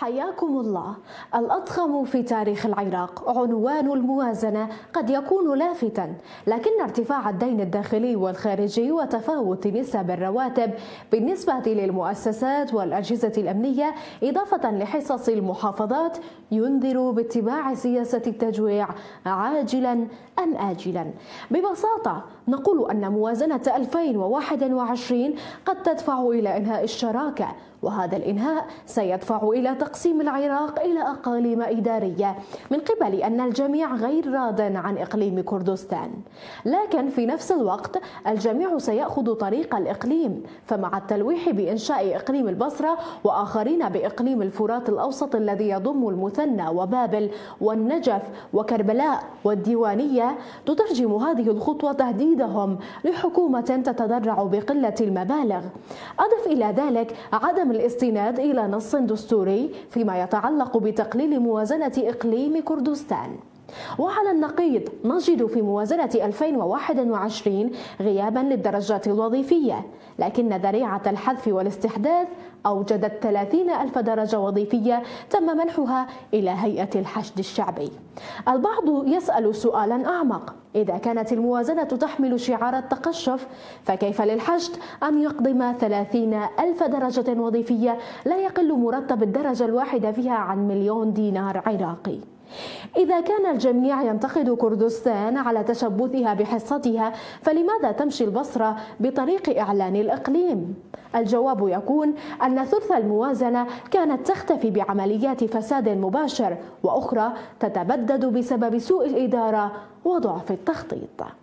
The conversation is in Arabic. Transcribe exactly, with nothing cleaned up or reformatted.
حياكم الله. الأضخم في تاريخ العراق. عنوان الموازنة قد يكون لافتا، لكن ارتفاع الدين الداخلي والخارجي وتفاوت نسب الرواتب بالنسبة للمؤسسات والأجهزة الأمنية إضافة لحصص المحافظات ينذر باتباع سياسة التجويع عاجلا أم آجلا. ببساطة نقول أن موازنة ألفين وواحد وعشرين قد تدفع إلى إنهاء الشراكة، وهذا الإنهاء سيدفع إلى تقسيم العراق إلى أقاليم إدارية من قبل أن الجميع غير راض عن إقليم كردستان. لكن في نفس الوقت الجميع سيأخذ طريق الإقليم، فمع التلويح بإنشاء إقليم البصرة وآخرين بإقليم الفرات الأوسط الذي يضم المثنى وبابل والنجف وكربلاء والديوانية، تترجم هذه الخطوة تهديدهم لحكومة تتذرع بقلة المبالغ. أضف إلى ذلك عدم الاستناد إلى نص دستوري فيما يتعلق بتقليل موازنة إقليم كردستان. وعلى النقيض نجد في موازنة ألفين وواحد وعشرين غيابا للدرجات الوظيفية، لكن ذريعة الحذف والاستحداث أوجدت ثلاثين ألف درجة وظيفية تم منحها إلى هيئة الحشد الشعبي. البعض يسأل سؤالا أعمق: إذا كانت الموازنة تحمل شعار التقشف، فكيف للحشد أن يقضم ثلاثين ألف درجة وظيفية لا يقل مرتب الدرجة الواحدة فيها عن مليون دينار عراقي؟ إذا كان الجميع ينتقد كردستان على تشبثها بحصتها، فلماذا تمشي البصرة بطريق إعلان الإقليم؟ الجواب يكون أن ثلث الموازنة كانت تختفي بعمليات فساد مباشر، وأخرى تتبدد بسبب سوء الإدارة وضعف التخطيط.